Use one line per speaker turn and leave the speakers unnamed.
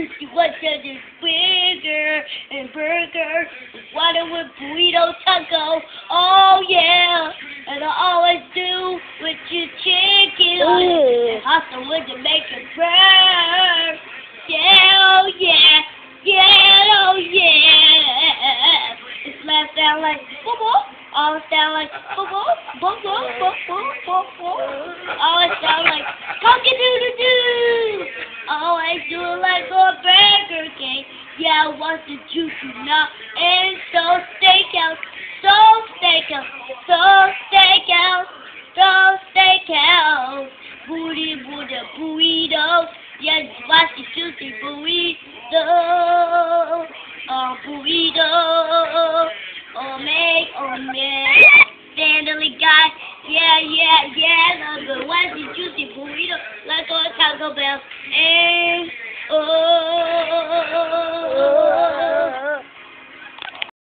What does it bigger and burger? Water with burrito taco. Oh yeah. And I always do with your chicken on it. And hustle with the make it burn. Yeah, oh yeah. Yeah, oh yeah. It slaps down like boop boop. All sound like boop boop boop boop boop boop boop boop. Always sound like cock-a-doodle-doo. Always do it like a Burger King. Yeah, I want the juicy nut and so steakhouse, so steakhouse, so